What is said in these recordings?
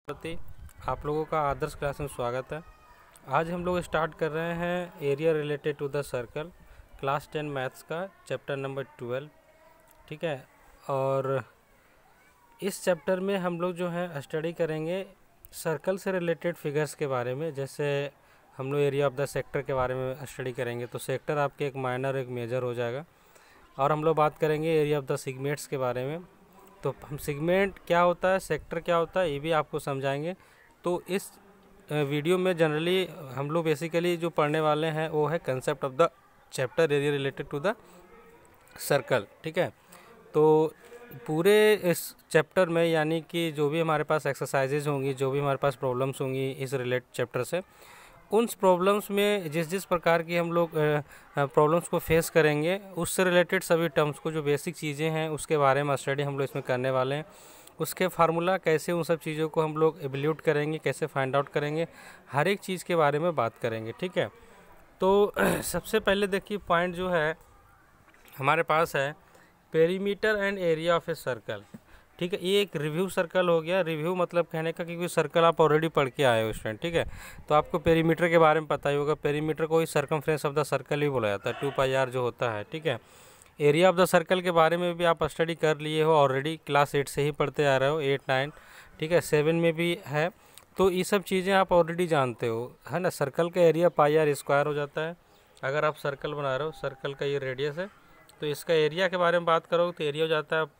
प्रति आप लोगों का आदर्श क्लास में स्वागत है। आज हम लोग स्टार्ट कर रहे हैं area related to the circle class 10 maths का चैप्टर नंबर 12। ठीक है, और इस चैप्टर में हम लोग जो है स्टडी करेंगे सर्कल से रिलेटेड फिगर्स के बारे में। जैसे हम लोग एरिया ऑफ द सेक्टर के बारे में स्टडी करेंगे तो सेक्टर आपके एक माइनर एक मेजर हो जाएगा। और हम लोग बात करेंगे एरिया ऑफ द सेगमेंट्स के बारे में। तो हम सेगमेंट क्या होता है, सेक्टर क्या होता है, ये भी आपको समझाएंगे। तो इस वीडियो में जनरली हम लोग बेसिकली जो पढ़ने वाले हैं वो है concept of the chapter area related to the circle. ठीक है, तो पूरे इस चैप्टर में यानी कि जो भी हमारे पास एक्सरसाइजेज होंगी, जो भी हमारे पास प्रॉब्लम्स होंगी इस रिलेटेड चैप्टर से, उन प्रॉब्लम्स में जिस जिस प्रकार की हम लोग प्रॉब्लम्स को फेस करेंगे उससे रिलेटेड सभी टर्म्स को जो बेसिक चीज़ें हैं उसके बारे में स्टडी हम लोग इसमें करने वाले हैं। उसके फार्मूला कैसे, उन सब चीज़ों को हम लोग एवल्यूट करेंगे, कैसे फाइंड आउट करेंगे, हर एक चीज़ के बारे में बात करेंगे। ठीक है, तो सबसे पहले देखिए पॉइंट जो है हमारे पास है perimeter and area of a circle. ठीक है, ये एक रिव्यू सर्कल हो गया। रिव्यू मतलब कहने का कि कोई सर्कल आप ऑलरेडी पढ़ के आए हो स्टूडेंट। ठीक है, तो आपको पेरीमीटर के बारे में पता ही होगा। पेरीमीटर को ही सर्कमफ्रेंस ऑफ द सर्कल ही बोला जाता है, 2πr जो होता है। ठीक है, एरिया ऑफ द सर्कल के बारे में भी आप स्टडी कर लिए हो ऑलरेडी, क्लास 8 से ही पढ़ते आ रहे हो, 8, 9। ठीक है, 7 में भी है। तो ये सब चीज़ें आप ऑलरेडी जानते हो, है ना। सर्कल का एरिया πr² हो जाता है। अगर आप सर्कल बना रहे हो, सर्कल का ये रेडियस है, तो इसका एरिया के बारे में बात करोगे तो एरिया हो जाता है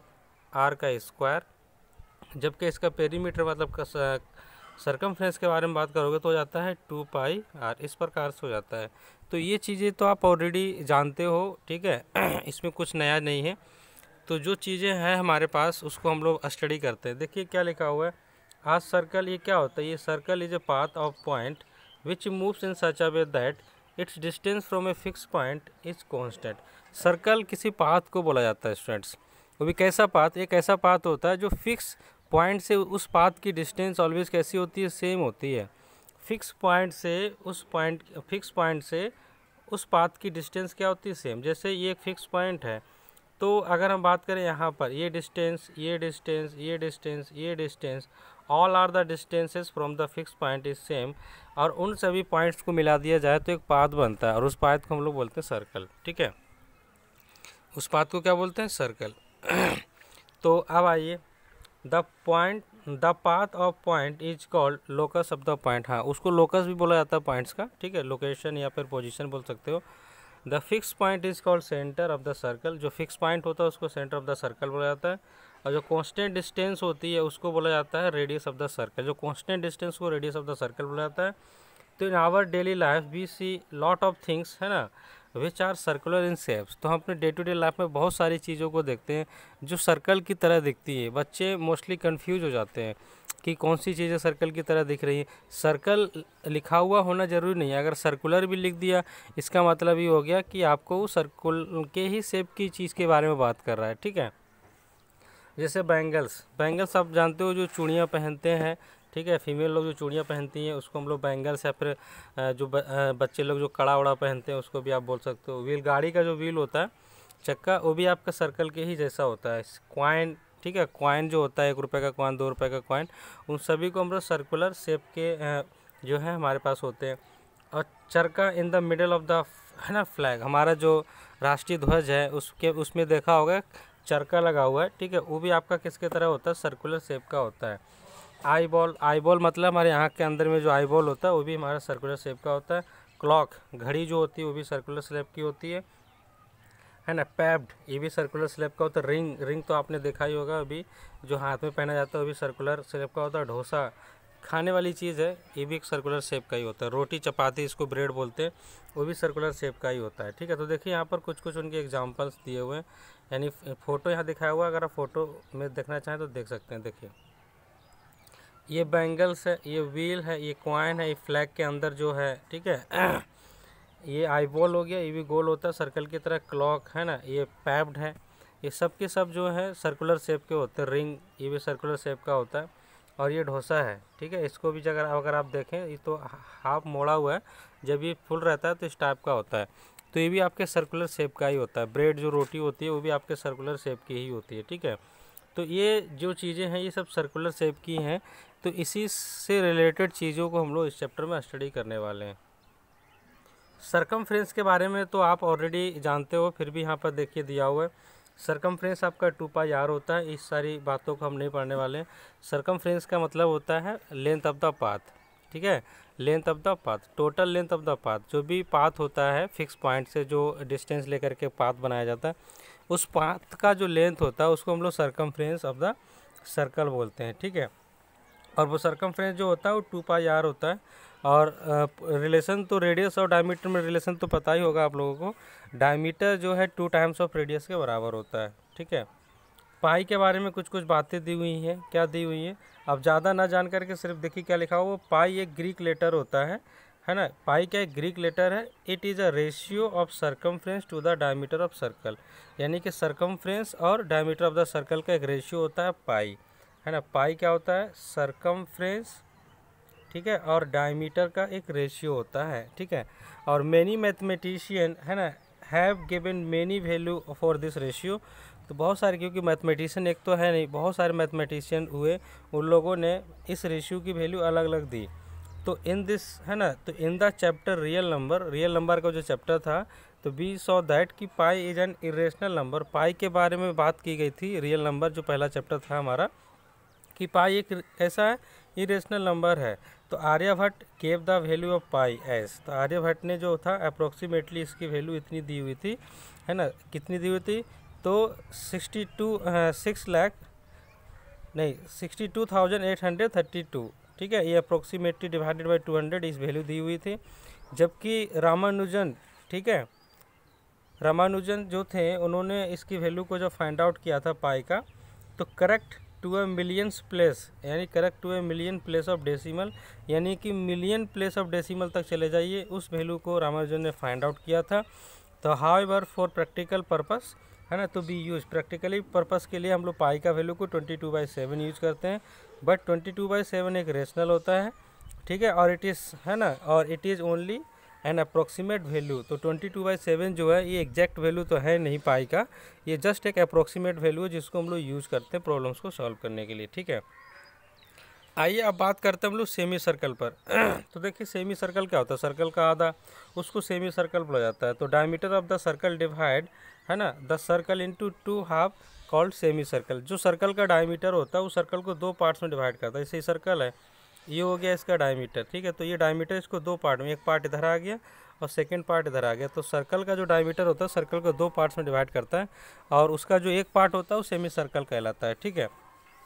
πr²। जबकि इसका पेरीमीटर मतलब सर्कमफ्रेंस के बारे में बात करोगे तो हो जाता है 2πr। इस प्रकार से हो जाता है। तो ये चीज़ें तो आप ऑलरेडी जानते हो। ठीक है, इसमें कुछ नया नहीं है। तो जो चीज़ें हैं हमारे पास उसको हम लोग स्टडी करते हैं। देखिए क्या लिखा हुआ है, आज सर्कल ये क्या होता है, ये circle is a path of point which moves in such a way that its distance from a fix point is constant. Circle किसी पाथ को बोला जाता है स्टूडेंट्स। वो भी कैसा पाथ, एक ऐसा पाथ होता है जो फिक्स पॉइंट से उस पाथ की डिस्टेंस ऑलवेज कैसी होती है, सेम होती है। फिक्स पॉइंट से उस पाथ की डिस्टेंस क्या होती है, सेम। जैसे ये एक फिक्स पॉइंट है, तो अगर हम बात करें यहाँ पर ये डिस्टेंस, ये डिस्टेंस, ये डिस्टेंस, ये distance, all are the distances from the fix point is same, और उन सभी पॉइंट्स को मिला दिया जाए तो एक पाथ बनता है, और उस पाथ को हम लोग बोलते हैं सर्कल। ठीक है, उस पाथ को क्या बोलते हैं, सर्कल। तो अब आइए, the path of point is called locus of the point. हाँ, उसको लोकस भी बोला जाता है पॉइंट्स का। ठीक है, लोकेशन या फिर पोजीशन बोल सकते हो। The fix point is called centre of the circle. जो फिक्स पॉइंट होता है उसको सेंटर ऑफ द सर्कल बोला जाता है। और जो कांस्टेंट डिस्टेंस होती है उसको बोला जाता है रेडियस ऑफ द सर्कल। जो कांस्टेंट डिस्टेंस को रेडियस ऑफ द सर्कल बोला जाता है। तो in our daily life we see lot of things, है ना, which are circular in shapes. तो हम अपने डे टू डे लाइफ में बहुत सारी चीज़ों को देखते हैं जो सर्कल की तरह दिखती है। बच्चे मोस्टली कंफ्यूज हो जाते हैं कि कौन सी चीज़ें सर्कल की तरह दिख रही है। सर्कल लिखा हुआ होना ज़रूरी नहीं है, अगर सर्कुलर भी लिख दिया इसका मतलब ये हो गया कि आपको वो सर्कुल के ही शेप की चीज़ के बारे में बात कर रहा है। ठीक है, जैसे बैंगल्स आप जानते हो, जो चूड़ियाँ पहनते हैं। ठीक है, फीमेल लोग जो चूड़ियाँ पहनती हैं उसको हम लोग बैंगल्स, या फिर जो बच्चे लोग जो कड़ा वड़ा पहनते हैं उसको भी आप बोल सकते हो। व्हील, गाड़ी का जो व्हील होता है, चक्का, वो भी आपका सर्कल के ही जैसा होता है। कॉइन, ठीक है, कॉइन जो होता है 1 रुपये का कॉइन, 2 रुपये का कॉइन, उन सभी को हम लोग सर्कुलर शेप के जो है हमारे पास होते हैं। और चरखा in the middle of the, है ना, फ्लैग, हमारा जो राष्ट्रीय ध्वज है उसमें देखा होगा चरखा लगा हुआ है। ठीक है, वो भी आपका किसके तरह होता है, सर्कुलर शेप का होता है। आई बॉल मतलब हमारे आँख के अंदर में जो आई बॉल होता है वो भी हमारा सर्कुलर शेप का होता है। क्लॉक, घड़ी जो होती है वो भी सर्कुलर शेप की होती है ना। पैप्ड, ये भी सर्कुलर शेप का होता है। रिंग तो आपने देखा ही होगा, अभी जो हाथ में पहना जाता है वो भी सर्कुलर शेप का होता है। डोसा, खाने वाली चीज़ है, ये भी एक सर्कुलर शेप का ही होता है। रोटी, चपाती, इसको ब्रेड बोलते हैं, वो भी सर्कुलर शेप का ही होता है। ठीक है, तो देखिए यहाँ पर कुछ उनके एग्जांपल्स दिए हुए हैं, यानी फ़ोटो यहाँ दिखाया हुआ है। अगर आप फोटो में देखना चाहें तो देख सकते हैं। देखिए, ये बैंगल्स है, ये व्हील है, ये कॉइन है, ये फ्लैग के अंदर जो है। ठीक है, ये आई बॉल हो गया, ये भी गोल होता है सर्कल की तरह। क्लॉक, है ना, ये पैप्ड है, ये सब के सब जो है सर्कुलर शेप के होते हैं। रिंग, ये भी सर्कुलर शेप का होता है। और ये डोसा है। ठीक है, इसको भी अगर आप देखें, ये तो हाफ मोड़ा हुआ है, जब ये फुल रहता है तो इस टाइप का होता है। तो ये भी आपके सर्कुलर शेप का ही होता है। ब्रेड जो रोटी होती है वो भी आपके सर्कुलर शेप की ही होती है। ठीक है, तो ये जो चीज़ें हैं ये सब सर्कुलर शेप की हैं, तो इसी से रिलेटेड चीज़ों को हम लोग इस चैप्टर में स्टडी करने वाले हैं। सरकमफ्रेंस के बारे में तो आप ऑलरेडी जानते हो, फिर भी यहाँ पर देखिए दिया हुआ है। सरकमफ्रेंस आपका 2πr होता है। इस सारी बातों को हम नहीं पढ़ने वाले हैं। सरकमफ्रेंस का मतलब होता है लेंथ ऑफ द पाथ, ठीक है, length of the path, total length of the path. जो भी पाथ होता है फिक्स पॉइंट से जो डिस्टेंस लेकर के पाथ बनाया जाता है, उस पाथ का जो लेंथ होता है उसको हम लोग सरकमफ्रेंस ऑफ द सर्कल बोलते हैं, ठीक है। और वो सरकमफ्रेंस जो होता है वो 2πr होता है। और रिलेशन तो रेडियस और डायमीटर में रिलेशन तो पता ही होगा आप लोगों को। डायमीटर जो है 2 टाइम्स ऑफ रेडियस के बराबर होता है, ठीक है। पाई के बारे में कुछ कुछ बातें दी हुई हैं, क्या दी हुई हैं, अब ज़्यादा ना जान करके सिर्फ देखिए क्या लिखा हुआ। पाई एक ग्रीक लेटर होता है ना। पाई क्या एक ग्रीक लेटर है। It is a ratio of circumference to the diameter of circle, यानी कि सरकमफ्रेंस और डायमीटर ऑफ द सर्कल का एक रेशियो होता है पाई, है ना। पाई क्या होता है, सरकमफ्रेंस, ठीक है, और डायमीटर का एक रेशियो होता है, ठीक है। और मैनी मैथमेटिशियन, है ना, have given many value for this ratio. तो बहुत सारे, क्योंकि मैथमेटिशियन एक तो है नहीं, बहुत सारे मैथमेटिशियन हुए, उन लोगों ने इस रेशियो की वैल्यू अलग अलग दी। तो इन दिस, है ना, तो in the chapter real number का जो चैप्टर था, तो वी सॉ दैट कि pi is an irrational number. Pi के बारे में बात की गई थी, रियल नंबर जो पहला चैप्टर था हमारा, कि पाई एक कैसा है, इरेशनल नंबर है। तो Aryabhata gave the value of pi as, तो आर्यभट्ट ने जो था अप्रोक्सीमेटली इसकी वैल्यू इतनी दी हुई थी, है ना, कितनी दी हुई थी, तो 62,832, ठीक है, ये अप्रोक्सीमेटली डिवाइडेड बाई 200 इस वैल्यू दी हुई थी। जबकि रामानुजन, ठीक है, रामानुजन जो थे उन्होंने इसकी वैल्यू को जो फाइंड आउट किया था पाई का, तो correct to a millions place, यानी correct to a million place of decimal, यानी कि मिलियन प्लेस ऑफ डेसिमल तक चले जाइए, उस वैल्यू को रामानुजन ने फाइंड आउट किया था। तो हाउएवर फॉर प्रैक्टिकल पर्पस, है ना, तो बी यूज, प्रैक्टिकली पर्पस के लिए हम लोग पाई का वैल्यू को 22/7 यूज करते हैं। बट 22/7 एक रेशनल होता है, ठीक है, और इट इज़, है ना, और it is only an approximate value. तो 22/7 जो है ये एग्जैक्ट वैल्यू तो है नहीं पाई का, ये जस्ट एक अप्रोक्सीमेट वैल्यू है जिसको हम लोग यूज़ करते हैं प्रॉब्लम्स को सॉल्व करने के लिए, ठीक है। आइए अब बात करते हैं हम लोग सेमी सर्कल पर। तो देखिए सेमी सर्कल क्या होता है, सर्कल का आधा, उसको सेमी सर्कल बोला जाता है। तो diameter of the circle divide, है ना, the circle into 2 half called semi circle. जो सर्कल का डायमीटर होता है वो सर्कल को 2 पार्ट्स में डिवाइड करता है। जैसे सर्कल है, ये हो गया इसका डायमीटर, ठीक है, तो ये डायमीटर इसको 2 पार्ट में, एक पार्ट इधर आ गया और सेकंड पार्ट इधर आ गया। तो सर्कल का जो डायमीटर होता है सर्कल को 2 पार्ट्स में डिवाइड करता है, और उसका जो एक पार्ट होता है वो सेमी सर्कल कहलाता है, ठीक है।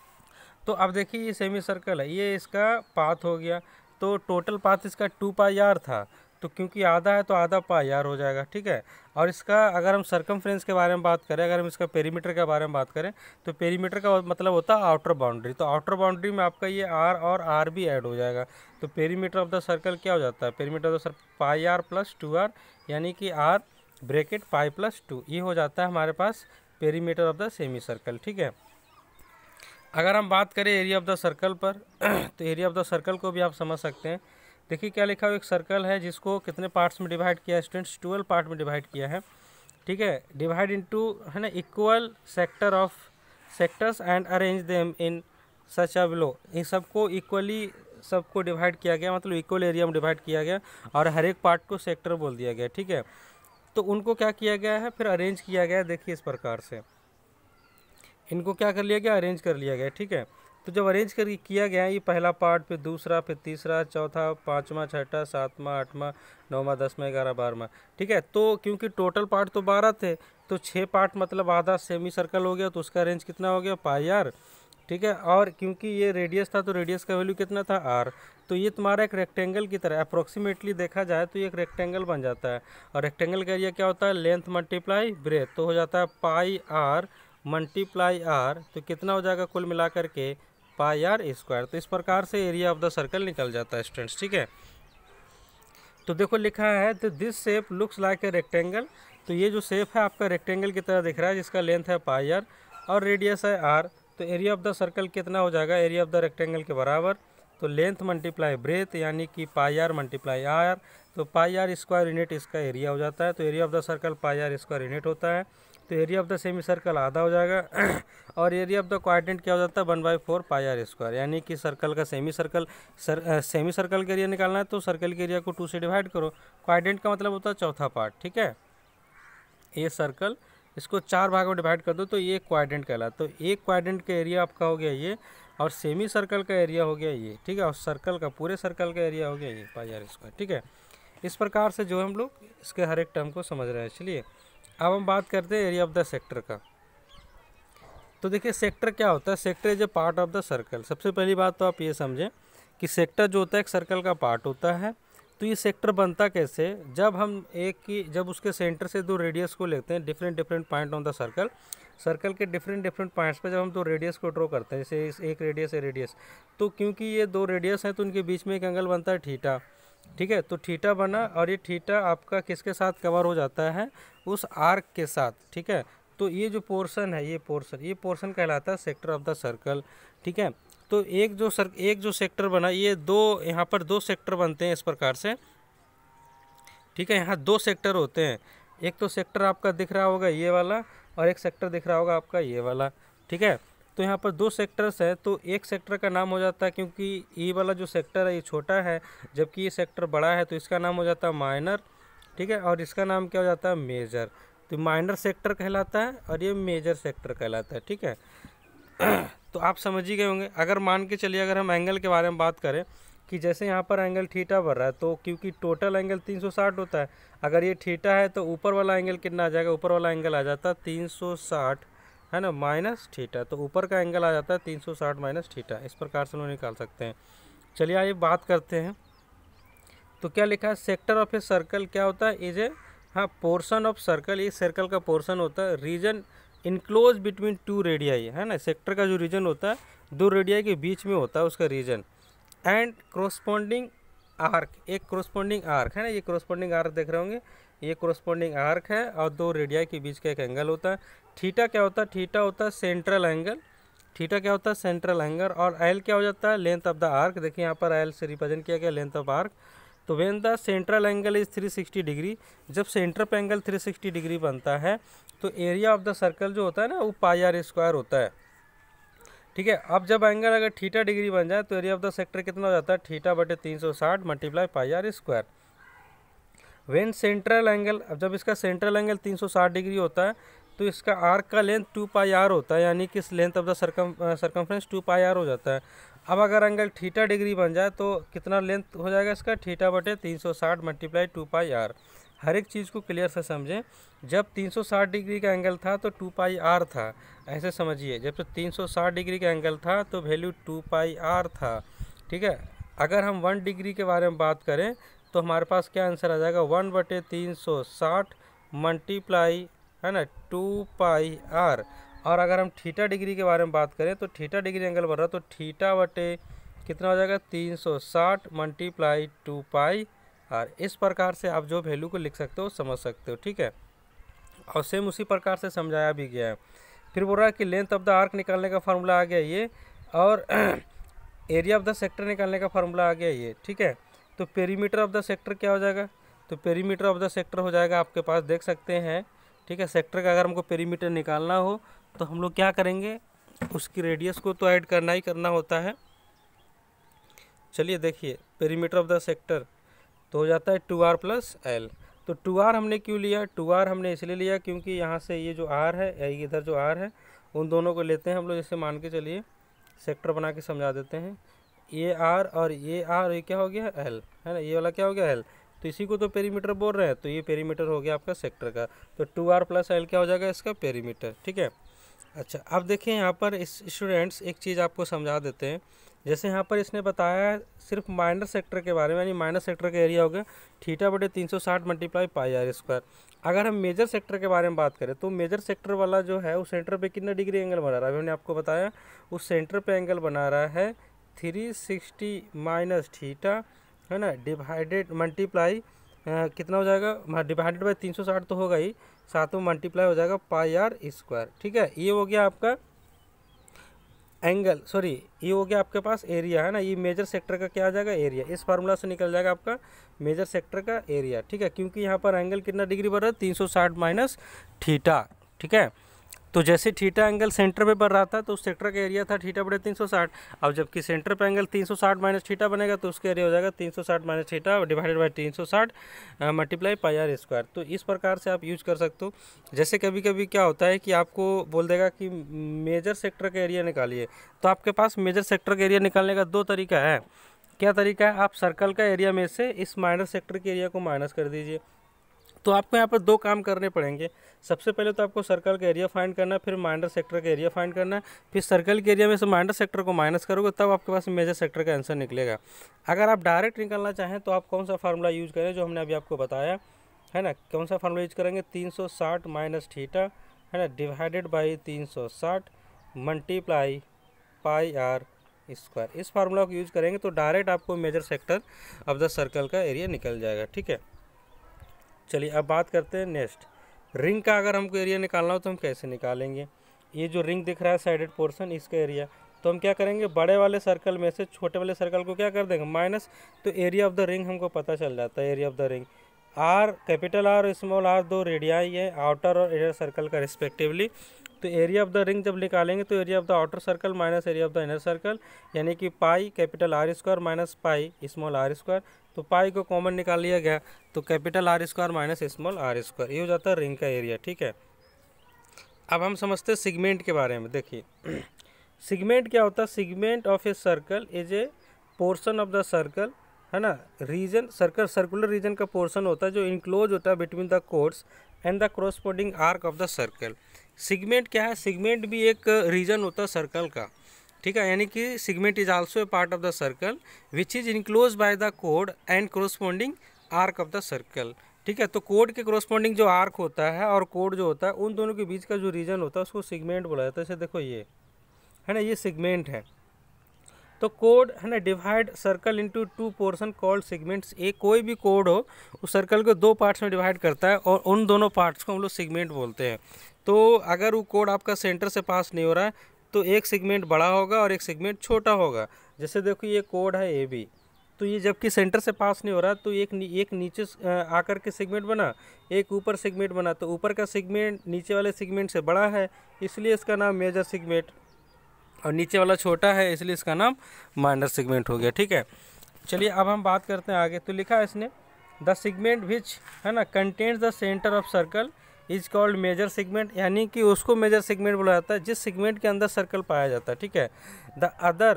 तो अब देखिए ये सेमी सर्कल है, ये इसका पाथ हो गया। तो टोटल पाथ इसका 2πr था, तो क्योंकि आधा है तो आधा πr हो जाएगा, ठीक है। और इसका अगर हम सरकमफ्रेंस के बारे में बात करें, अगर हम इसका पेरीमीटर के बारे में बात करें, तो पेरीमीटर का मतलब होता है आउटर बाउंड्री। तो आउटर बाउंड्री में आपका ये r और r भी ऐड हो जाएगा। तो पेरीमीटर ऑफ द सर्कल क्या हो जाता है, perimeter of the circle πr + 2r, यानी कि r ब्रैकेट पाई + 2, ये हो जाता है हमारे पास perimeter of the semi circle, ठीक है। अगर हम बात करें एरिया ऑफ द सर्कल पर, तो एरिया ऑफ द सर्कल को भी आप समझ सकते हैं। देखिए क्या लिखा हुआ, एक सर्कल है जिसको कितने पार्ट्स में डिवाइड किया है स्टूडेंट्स, 12 पार्ट में डिवाइड किया है, ठीक है। डिवाइड इनटू, है ना, equal sector of sectors and arrange them in such a below. इन सबको इक्वली सबको डिवाइड किया गया, मतलब इक्वल एरिया में डिवाइड किया गया, और हर एक पार्ट को सेक्टर बोल दिया गया, ठीक है। तो उनको क्या किया गया है, फिर अरेंज किया गया, देखिए इस प्रकार से इनको क्या कर लिया गया, अरेंज कर लिया गया, ठीक है। तो जब अरेंज कर किया गया, ये पहला पार्ट, फिर दूसरा, फिर तीसरा, चौथा, पाँचवा, छठा, सातवां, आठवां, नौवां, 10वां, 11वां, 12वां, ठीक है। तो क्योंकि टोटल पार्ट तो 12 थे, तो 6 पार्ट मतलब आधा सेमी सर्कल हो गया, तो उसका रेंज कितना हो गया, πr, ठीक है। और क्योंकि ये रेडियस था तो रेडियस का वैल्यू कितना था, r। तो ये तुम्हारा एक रेक्टेंगल की तरह अप्रोक्सीमेटली देखा जाए तो ये एक रेक्टेंगल बन जाता है। और रेक्टेंगल का एरिया क्या होता है, लेंथ मल्टीप्लाई ब्रेथ, तो हो जाता है πr मल्टीप्लाई r, तो कितना हो जाएगा कुल मिला करके πr²। तो इस प्रकार से एरिया ऑफ द सर्कल निकल जाता है स्टूडेंट्स, ठीक है। तो देखो लिखा है, तो this shape looks like a rectangle. तो ये जो शेप है आपका रेक्टेंगल की तरह दिख रहा है, जिसका लेंथ है πr और रेडियस है r। तो एरिया ऑफ द सर्कल कितना हो जाएगा, एरिया ऑफ द रेक्टेंगल के बराबर, तो लेंथ मल्टीप्लाई ब्रेथ, यानी कि πr मल्टीप्लाई r, तो πr² यूनिट इसका एरिया हो जाता है। तो area of the circle πr² unit होता है। तो area of the semi circle आधा हो जाएगा और एरिया ऑफ द क्वाड्रेंट क्या हो जाता है 1/4 पाई आर स्क्वायर, यानी कि सर्कल का सेमी सर्कल का एरिया निकालना है तो सर्कल के एरिया को 2 से डिवाइड करो। क्वाड्रेंट का मतलब होता है चौथा पार्ट, ठीक है। ये सर्कल इसको 4 भागों में डिवाइड कर दो तो ये क्वाड्रेंट कहलाता है। तो एक क्वाड्रेंट का एरिया आपका हो गया ये, और सेमी सर्कल का एरिया हो गया ये, ठीक है। और सर्कल का पूरे सर्कल का एरिया हो गया ये पाई आर स्क्वायर, ठीक है। इस प्रकार से जो हम लोग इसके हर एक टर्म को समझ रहे हैं। चलिए अब हम बात करते हैं एरिया ऑफ द सेक्टर का। तो देखिए सेक्टर क्या होता है, sector is a part of the circle. सबसे पहली बात तो आप ये समझें कि सेक्टर जो होता है एक सर्कल का पार्ट होता है। तो ये सेक्टर बनता कैसे, जब उसके सेंटर से 2 रेडियस को लेते हैं, different point on the circle के डिफरेंट पॉइंट्स पे जब हम 2 रेडियस को ड्रॉ करते हैं, जैसे एक रेडियस, तो क्योंकि ये 2 रेडियस हैं तो उनके बीच में एक एंगल बनता है थीटा, ठीक है। तो थीटा बना और ये थीटा आपका किसके साथ कवर हो जाता है, उस आर्क के साथ, ठीक है। तो ये जो पोर्शन है, ये पोर्शन कहलाता है सेक्टर ऑफ द सर्कल, ठीक है। तो एक जो सेक्टर बना, ये यहाँ पर 2 सेक्टर बनते हैं इस प्रकार से, ठीक है। यहाँ 2 सेक्टर होते हैं, एक तो सेक्टर आपका दिख रहा होगा ये वाला और एक सेक्टर दिख रहा होगा आपका ये वाला, ठीक है। तो यहाँ पर 2 सेक्टर्स है, तो एक सेक्टर का नाम हो जाता है, क्योंकि ये वाला जो सेक्टर है ये छोटा है जबकि ये सेक्टर बड़ा है, तो इसका नाम हो जाता है माइनर, ठीक है। और इसका नाम क्या हो जाता है, मेजर। तो माइनर सेक्टर कहलाता है और ये मेजर सेक्टर कहलाता है, ठीक है। तो आप समझ ही गए होंगे। अगर मान के चलिए, अगर हम एंगल के बारे में बात करें कि जैसे यहाँ पर एंगल थीटा बढ़ रहा है, तो क्योंकि टोटल एंगल 360 होता है, अगर ये थीटा है तो ऊपर वाला एंगल कितना आ जाएगा, ऊपर वाला एंगल आ जाता है 360, है ना, माइनस थीटा। तो ऊपर का एंगल आ जाता है 360 माइनस थीटा। इस प्रकार से हम लोग निकाल सकते हैं। चलिए आइए बात करते हैं। तो क्या लिखा है, सेक्टर ऑफ ए सर्कल क्या होता है, इज ए, हाँ, पोर्शन ऑफ सर्कल, ये सर्कल का पोर्शन होता है, रीजन इनक्लोज बिटवीन 2 रेडियाई, है ना। सेक्टर का जो रीजन होता है 2 रेडियाई के बीच में होता है उसका रीजन, एंड कोरोस्पोंडिंग आर्क, एक कोरोस्पोंडिंग आर्क है ना, ये कोरोस्पोंडिंग आर्क देख रहे होंगे, ये कोरोस्पोंडिंग आर्क है और 2 रेडियाई के बीच का एक एंगल होता है। थीटा क्या होता है, थीटा होता है सेंट्रल एंगल, थीटा क्या होता है सेंट्रल एंगल, और एल क्या हो जाता है, लेंथ ऑफ द आर्क। देखिए यहाँ पर एल से रिप्रेजेंट किया गया लेंथ ऑफ आर्क। तो when the central angle is 360 degree, जब सेंटर पे एंगल 360 डिग्री बनता है तो एरिया ऑफ द सर्कल जो होता है ना वो पाई आर स्क्वायर होता है, ठीक है। अब जब एंगल अगर थीटा डिग्री बन जाए तो एरिया ऑफ द सेक्टर कितना हो जाता है, थीटा बटे 360 multiply pi r square. When central angle, अब जब इसका सेंट्रल एंगल 360 डिग्री होता है तो इसका आर्क का लेंथ 2 पाई आर होता है, यानी कि length of the circumference 2 pi r हो जाता है। अब अगर एंगल थीटा डिग्री बन जाए तो कितना लेंथ हो जाएगा इसका, थीटा बटे 360 मल्टीप्लाई 2 पाई आर। हर एक चीज़ को क्लियर से समझें। जब 360 डिग्री का एंगल था तो 2 पाई आर था, ऐसे समझिए। जब 360 डिग्री का एंगल था तो वैल्यू 2 पाई आर था, ठीक है। अगर हम 1 डिग्री के बारे में बात करें तो हमारे पास क्या आंसर आ जाएगा, 1 बटे 360 मल्टीप्लाई, है ना, 2 पाई आर। और अगर हम थीटा डिग्री के बारे में बात करें तो थीटा डिग्री एंगल बढ़ रहा है तो थीटा बटे कितना हो जाएगा, 360 मल्टीप्लाई 2 पाई आर। इस प्रकार से आप जो वैल्यू को लिख सकते हो समझ सकते हो, ठीक है। और सेम उसी प्रकार से समझाया भी गया है। फिर बोल रहा है कि लेंथ ऑफ द आर्क निकालने का फार्मूला आ गया ये, और एरिया ऑफ द सेक्टर निकालने का फार्मूला आ गया ये, ठीक है। तो पेरीमीटर ऑफ द सेक्टर क्या हो जाएगा, तो पेरीमीटर ऑफ द सेक्टर हो जाएगा आपके पास, देख सकते हैं, ठीक है। सेक्टर का अगर हमको पेरीमीटर निकालना हो तो हम लोग क्या करेंगे, उसकी रेडियस को तो ऐड करना ही करना होता है। चलिए देखिए, पेरीमीटर ऑफ द सेक्टर तो हो जाता है 2r प्लस एल। तो 2r हमने क्यों लिया, 2r हमने इसलिए लिया क्योंकि यहाँ से ये जो r है, इधर जो r है, उन दोनों को लेते हैं हम लोग। जैसे मान के चलिए सेक्टर बना के समझा देते हैं, ये r और ये r, ये क्या हो गया l, है ना, ये वाला क्या हो गया l। तो इसी को तो पेरीमीटर बोल रहे हैं, तो ये पेरीमीटर हो गया आपका सेक्टर का। तो 2r प्लस एल क्या हो जाएगा, इसका पेरीमीटर, ठीक है। अच्छा, अब देखिए यहाँ पर इस स्टूडेंट्स एक चीज़ आपको समझा देते हैं। जैसे यहाँ पर इसने बताया सिर्फ माइनर सेक्टर के बारे में, यानी माइनर सेक्टर का एरिया हो गया थीटा बटे 360 मल्टीप्लाई पाई आर स्क्वायर। अगर हम मेजर सेक्टर के बारे में बात करें तो मेजर सेक्टर वाला जो है उस सेंटर पे कितना डिग्री एंगल बना रहा है, अभी मैंने आपको बताया उस सेंटर पे एंगल बना रहा है 360 माइनस थीटा, है ना, डिवाइडेड मल्टीप्लाई कितना हो जाएगा, डिवाइडेड बाई 360 तो होगा ही, साथ में मल्टीप्लाई हो जाएगा पाई आर स्क्वायर, ठीक है। ये हो गया आपका एंगल, सॉरी ये हो गया आपके पास एरिया, है ना। ये मेजर सेक्टर का क्या आ जाएगा, एरिया। इस फार्मूला से निकल जाएगा आपका मेजर सेक्टर का एरिया, ठीक है। क्योंकि यहाँ पर एंगल कितना डिग्री बढ़ रहा है, 360 माइनस थीटा, ठीक है। तो जैसे थीटा एंगल सेंटर पे बढ़ रहा था तो उस सेक्टर का एरिया था थीटा बटे 360। अब जबकि सेंटर पे एंगल 360 माइनस थीटा बनेगा तो उसका एरिया हो जाएगा 360 minus theta divided by 360 multiply pi r square. तो इस प्रकार से आप यूज कर सकते हो। जैसे कभी कभी क्या होता है कि आपको बोल देगा कि मेजर सेक्टर का एरिया निकालिए, तो आपके पास मेजर सेक्टर का एरिया निकालने का दो तरीका है। क्या तरीका है, आप सर्कल का एरिया में से इस माइनर सेक्टर के एरिया को माइनस कर दीजिए। तो आपको यहाँ पर दो काम करने पड़ेंगे। सबसे पहले तो आपको सर्कल का एरिया फाइंड करना है, फिर माइनर सेक्टर का एरिया फाइंड करना है, फिर सर्कल के एरिया में से माइनर सेक्टर को माइनस करोगे तब आपके पास मेजर सेक्टर का आंसर निकलेगा। अगर आप डायरेक्ट निकालना चाहें तो आप कौन सा फार्मूला यूज करें जो हमने अभी आपको बताया है ना, कौन सा फार्मूला यूज करेंगे, 360 माइनस थीटा है ना divided by 360 multiply pi r square. इस फार्मूला को यूज करेंगे तो डायरेक्ट आपको major sector of the circle का एरिया निकल जाएगा। ठीक है, चलिए अब बात करते हैं नेक्स्ट। रिंग का अगर हमको एरिया निकालना हो तो हम कैसे निकालेंगे। ये जो रिंग दिख रहा है साइडेड पोर्शन, इसका एरिया, तो हम क्या करेंगे, बड़े वाले सर्कल में से छोटे वाले सर्कल को क्या कर देंगे, माइनस। तो एरिया ऑफ द रिंग हमको पता चल जाता है। Area of the ring r, capital r और स्मॉल आर दो रेडियाई है आउटर और इनर सर्कल का रिस्पेक्टिवली। तो एरिया ऑफ द रिंग जब निकालेंगे तो area of the outer circle minus area of the inner circle, यानी कि pi capital r square minus pi small r square. तो पाई को कॉमन निकाल लिया गया तो capital r square minus small r square, ये हो जाता है रिंग का एरिया। ठीक है, अब हम समझते हैं सिगमेंट के बारे में। देखिए सिगमेंट क्या होता है, segment of a circle is a portion of the circle है ना, रीजन सर्कल सर्कुलर रीजन का पोर्शन होता है जो इनक्लोज होता है between the chords and the corresponding arc of the circle. Segment क्या है, सिगमेंट भी एक रीजन होता है सर्कल का। ठीक है, यानी कि segment is also a part of the circle which is enclose by the कोड and corresponding arc of the circle. ठीक है, तो कोड के कोरस्पॉन्डिंग जो आर्क होता है और कोड जो होता है उन दोनों के बीच का जो रीजन होता है उसको सिगमेंट बोला जाता है। जैसे देखो ये है ना, ये सिगमेंट है। तो कोड है ना divide circle into two portion called segments. एक कोई भी कोड हो उस सर्कल को दो पार्ट्स में डिवाइड करता है और उन दोनों पार्ट्स को हम लोग सिगमेंट बोलते हैं। तो अगर वो कोड आपका सेंटर से पास नहीं हो रहा है तो एक सेगमेंट बड़ा होगा और एक सेगमेंट छोटा होगा। जैसे देखो ये कोड है ए बी, तो ये जबकि सेंटर से पास नहीं हो रहा तो एक नीचे आकर के सेगमेंट बना, एक ऊपर सेगमेंट बना। तो ऊपर का सेगमेंट नीचे वाले सेगमेंट से बड़ा है इसलिए इसका नाम मेजर सेगमेंट, और नीचे वाला छोटा है इसलिए इसका नाम माइनर सेगमेंट हो गया। ठीक है, चलिए अब हम बात करते हैं आगे। तो लिखा है इसने द सेगमेंट विच है ना contains the centre of circle is called major segment, यानी कि उसको मेजर सेगमेंट बोला जाता है जिस सेगमेंट के अंदर सर्कल पाया जाता है। ठीक है, the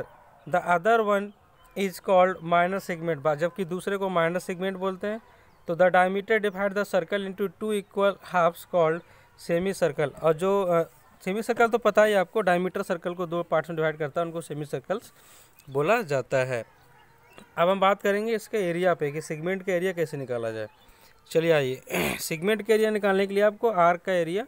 other one is called minor segment, जबकि दूसरे को माइनर सेगमेंट बोलते हैं। तो the diameter divide the circle into two equal halves called semi circle. और जो सेमी सर्कल तो पता ही आपको, डायमीटर सर्कल को दो पार्ट्स में डिवाइड करता है, उनको सेमी सर्कल्स बोला जाता है। अब हम बात करेंगे इसके एरिया पे कि सेगमेंट का एरिया कैसे निकाला जाए। चलिए आइए सेगमेंट का एरिया निकालने के लिए आपको आर्क का एरिया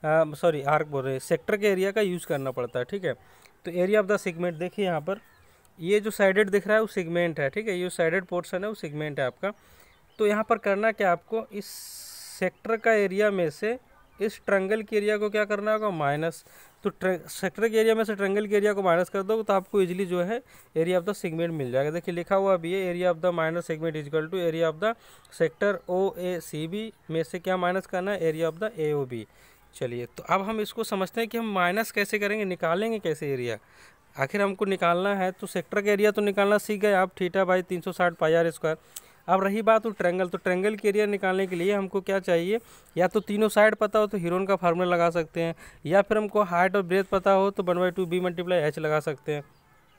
आर्क बोल रहे हैं, सेक्टर के एरिया का यूज़ करना पड़ता है। ठीक है, तो एरिया ऑफ द सेगमेंट देखिए यहाँ पर ये जो साइडेड दिख रहा है वो सेगमेंट है। ठीक है, ये साइडेड पोर्शन है वो सेगमेंट है आपका। तो यहाँ पर करना क्या, आपको इस सेक्टर का एरिया में से इस ट्रायंगल के एरिया को क्या करना होगा, माइनस। तो सेक्टर के एरिया में से ट्रायंगल के एरिया को माइनस कर दो तो आपको इजीली जो है एरिया ऑफ द सेगमेंट मिल जाएगा। देखिए लिखा हुआ भी है area of the minor segment equal to area of the sector O A C B में से क्या माइनस करना है, area of the A O B. चलिए तो अब हम इसको समझते हैं कि हम माइनस कैसे करेंगे, निकालेंगे कैसे एरिया। आखिर हमको निकालना है तो सेक्टर का एरिया तो निकालना सीख गए आप, theta by 360 pi r square. अब रही बात तो ट्रायंगल, तो ट्रायंगल के एरिया निकालने के लिए हमको क्या चाहिए, या तो तीनों साइड पता हो तो हीरोन का फार्मूला लगा सकते हैं, या फिर हमको हाइट और ब्रेथ पता हो तो 1/2 बी मल्टीप्लाई एच लगा सकते हैं।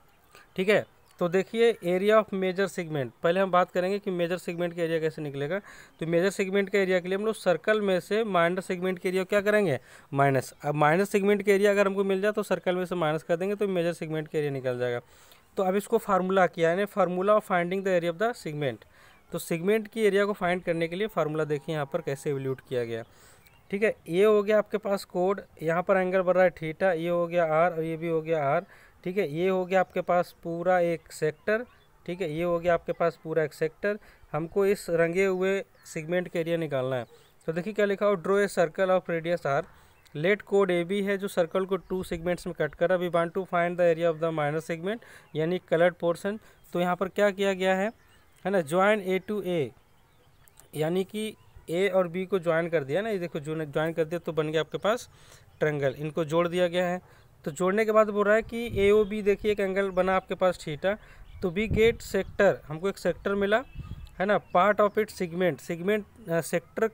ठीक है, तो देखिए एरिया ऑफ मेजर सेगमेंट, पहले हम बात करेंगे कि मेजर सेगमेंट का एरिया कैसे निकलेगा। तो मेजर सेगमेंट का एरिया के लिए हम लोग सर्कल में से माइनर सेगमेंट के एरिया क्या करेंगे, माइनस। अब माइनर सेगमेंट के एरिया अगर हमको मिल जाए तो सर्कल में से माइनस कर देंगे तो मेजर सेगमेंट का एरिया निकल जाएगा। तो अब इसको फार्मूला किया है, formula of finding the area of the segment. तो सेगमेंट की एरिया को फाइंड करने के लिए फार्मूला देखिए यहाँ पर कैसे एवल्यूट किया गया। ठीक है, ये हो गया आपके पास कोड, यहाँ पर एंगल बढ़ रहा है थीटा, ये हो गया आर और ये भी हो गया आर। ठीक है, ये हो गया आपके पास पूरा एक सेक्टर। ठीक है, ये हो गया आपके पास पूरा एक सेक्टर। हमको इस रंगे हुए सेगमेंट का एरिया निकालना है। तो देखिए क्या लिखा हो, draw a circle of radius r, let कोड ए बी है जो सर्कल को टू सेगमेंट्स में कट कर रहा है। We want to find the area of the minor segment यानी कलर्ड पोर्शन। तो यहाँ पर क्या किया गया है ना, ज्वाइन ए टू ए, यानी कि ए और बी को ज्वाइन कर दिया ना, ये देखो जो ज्वाइन कर दिया तो बन गया आपके पास ट्रायंगल, इनको जोड़ दिया गया है। तो जोड़ने के बाद बोल रहा है कि ए ओ बी, देखिए एक एंगल बना आपके पास थीटा। तो बी गेट सेक्टर, हमको एक सेक्टर मिला है ना, part of it segment, sector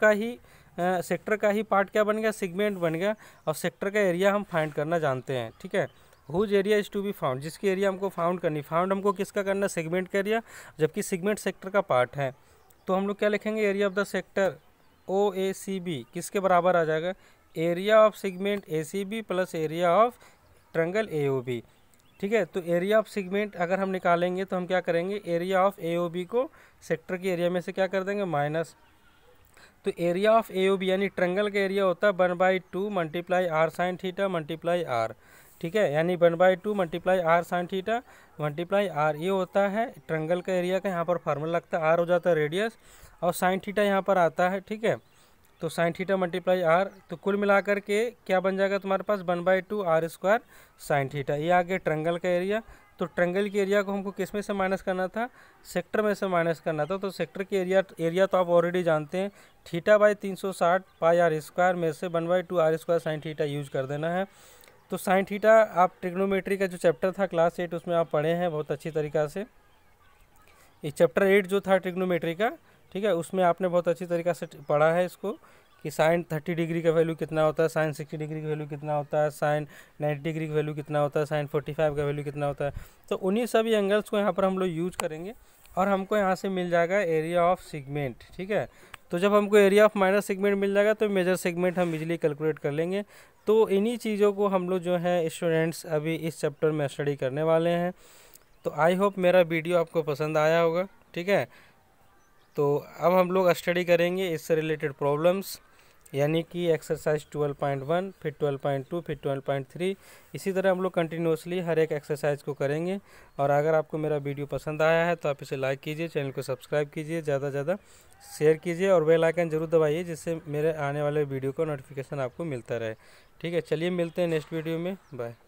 का ही पार्ट क्या बन गया, सेगमेंट बन गया। और सेक्टर का एरिया हम फाइंड करना जानते हैं, ठीक है। Whose area is to be found, जिसकी एरिया हमको फाउंड करनी, फाउंड हमको किसका करना, सेगमेंट का एरिया, जबकि सेगमेंट सेक्टर का पार्ट है। तो हम लोग क्या लिखेंगे, area of the sector O A C B किसके बराबर आ जाएगा, area of segment A C B plus area of triangle A O B, ठीक है। तो एरिया ऑफ सेगमेंट अगर हम निकालेंगे तो हम क्या करेंगे, area of A O B को सेक्टर के एरिया में से क्या कर देंगे, माइनस। तो area of A O B यानी ट्रायंगल का एरिया होता है 1/2 multiply r sine theta multiply r, ठीक है। यानी 1/2 multiply r sine theta multiply r, ये होता है ट्रायंगल का एरिया का। यहाँ पर फार्मूला लगता है, आर हो जाता है रेडियस और साइन थीटा यहाँ पर आता है, ठीक है। तो साइन थीटा मल्टीप्लाई आर, तो कुल मिलाकर के क्या बन जाएगा तुम्हारे पास 1/2 आर स्क्वायर साइन थीटा, ये आ गया ट्रायंगल का एरिया। तो ट्रायंगल के एरिया को हमको किस में से माइनस करना था, सेक्टर में से माइनस करना था। तो सेक्टर के एरिया तो आप ऑलरेडी जानते हैं, θ/360 पाई आर स्क्वायर में से 1/2 r square sine theta use कर देना है। तो साइन थीटा आप ट्रिग्नोमेट्री का जो चैप्टर था क्लास 8 उसमें आप पढ़े हैं बहुत अच्छी तरीक़ा से, ये चैप्टर 8 जो था ट्रिग्नोमेट्री का, ठीक है, उसमें आपने बहुत अच्छी तरीक़ा से पढ़ा है इसको कि साइन 30 डिग्री का वैल्यू कितना होता है, साइन 60 डिग्री का वैल्यू कितना होता है, साइन 90 डिग्री का वैल्यू कितना होता है, साइन 45 का वैल्यू कितना होता है। तो उन्हीं सभी एंगल्स को यहाँ पर हम लोग यूज करेंगे और हमको यहाँ से मिल जाएगा एरिया ऑफ सेगमेंट, ठीक है। तो जब हमको एरिया ऑफ माइनर सेगमेंट मिल जाएगा तो मेजर सेगमेंट हम इजीली कैलकुलेट कर लेंगे। तो इन्हीं चीज़ों को हम लोग जो है स्टूडेंट्स अभी इस चैप्टर में स्टडी करने वाले हैं। तो आई होप मेरा वीडियो आपको पसंद आया होगा, ठीक है। तो अब हम लोग स्टडी करेंगे इससे रिलेटेड प्रॉब्लम्स, यानी कि एक्सरसाइज 12.1, फिर 12.2, फिर 12.3, इसी तरह हम लोग कंटिन्यूसली हर एक एक्सरसाइज को करेंगे। और अगर आपको मेरा वीडियो पसंद आया है तो आप इसे लाइक कीजिए, चैनल को सब्सक्राइब कीजिए, ज़्यादा से ज़्यादा शेयर कीजिए और बेल आइकन जरूर दबाइए जिससे मेरे आने वाले वीडियो का नोटिफिकेशन आपको मिलता रहे, ठीक है। चलिए मिलते हैं नेक्स्ट वीडियो में, बाय।